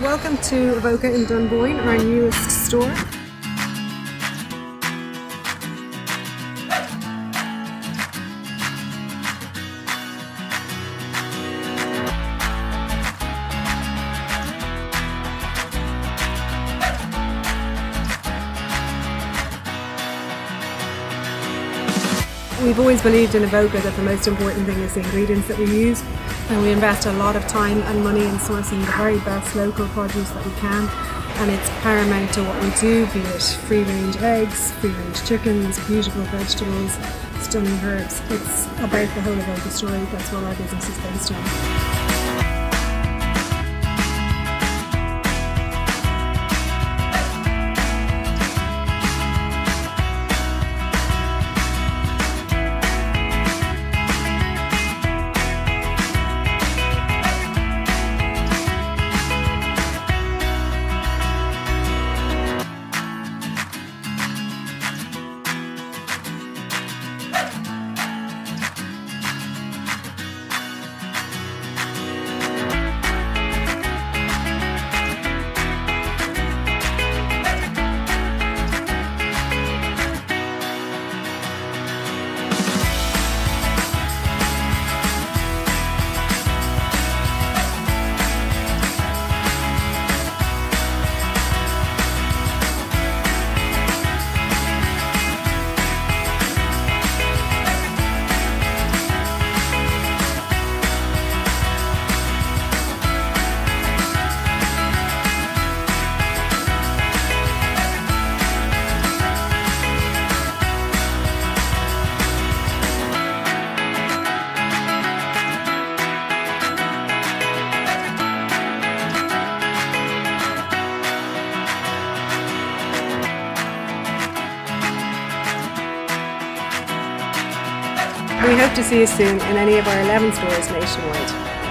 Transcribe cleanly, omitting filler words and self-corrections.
welcome to Avoca in Dunboyne, our newest store. We've always believed in Avoca that the most important thing is the ingredients that we use, and we invest a lot of time and money in sourcing the very best local produce that we can, and it's paramount to what we do, be it free-range eggs, free-range chickens, beautiful vegetables, stunning herbs. It's about the whole Avoca story. That's what our business is based on. We hope to see you soon in any of our 11 stores nationwide.